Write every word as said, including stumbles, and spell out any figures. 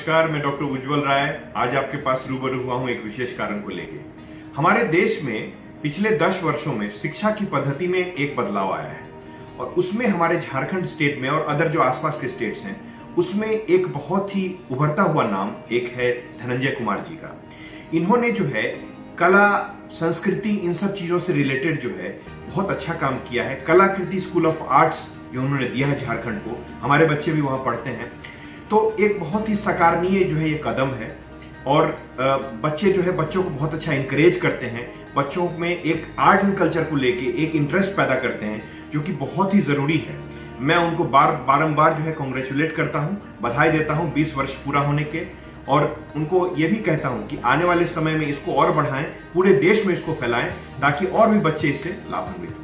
नमस्कार, मैं डॉक्टर उज्जवल राय आज आपके पास रूबरू हुआ हूं एक विशेष कारण को लेके। हमारे देश में पिछले दस वर्षों में शिक्षा की पद्धति में एक बदलाव आया है और उसमें हमारे झारखंड स्टेट में और अदर जो आसपास के स्टेट्स हैं उसमें एक बहुत ही उभरता हुआ नाम एक है धनंजय कुमार जी का। इन्होंने जो है कला, संस्कृति, इन सब चीजों से रिलेटेड जो है बहुत अच्छा काम किया है। कलाकृति स्कूल ऑफ आर्ट्स जो उन्होंने दिया है झारखंड को, हमारे बच्चे भी वहां पढ़ते हैं, तो एक बहुत ही सकारणीय जो है ये कदम है। और बच्चे जो है बच्चों को बहुत अच्छा इंकरेज करते हैं, बच्चों में एक आर्ट एंड कल्चर को लेके एक इंटरेस्ट पैदा करते हैं जो कि बहुत ही जरूरी है। मैं उनको बार बारंबार जो है कॉन्ग्रेचुलेट करता हूं, बधाई देता हूं बीस वर्ष पूरा होने के, और उनको ये भी कहता हूं कि आने वाले समय में इसको और बढ़ाएं, पूरे देश में इसको फैलाएं ताकि और भी बच्चे इससे लाभान्वित हों।